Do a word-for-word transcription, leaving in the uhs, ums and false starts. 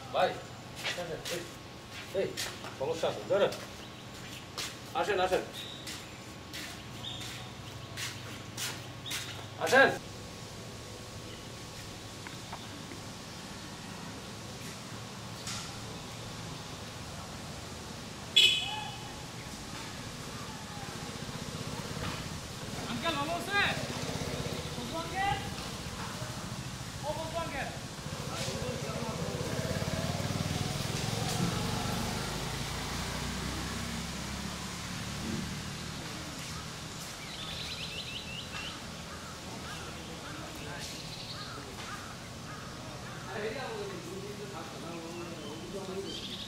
ভাই আসেন এই এই সমস্যা আছে ধরে আসেন আসেন আসেন আঙ্কেল ভালো আছে? বন্ধু আঙ্কেল ও বন্ধু আঙ্কেল আরে এই আমাদের দুই দিন তো থাকতো না